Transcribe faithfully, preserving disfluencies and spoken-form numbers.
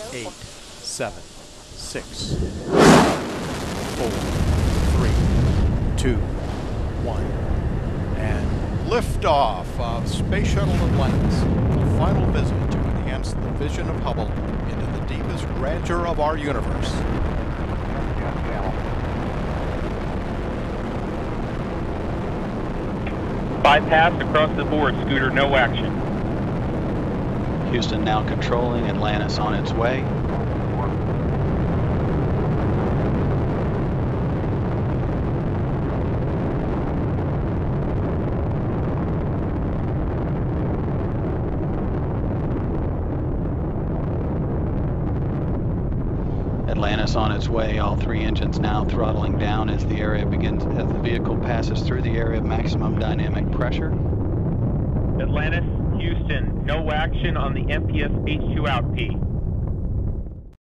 eight, seven, six, four, three, two, one, and liftoff of Space Shuttle Atlantis, the final visit to enhance the vision of Hubble into the deepest grandeur of our universe. Bypass across the board, Scooter, no action. Houston now controlling, Atlantis on its way. Atlantis on its way, all three engines now throttling down as the area begins, as the vehicle passes through the area of maximum dynamic pressure. Atlantis, Houston, no action on the M P S H two out P.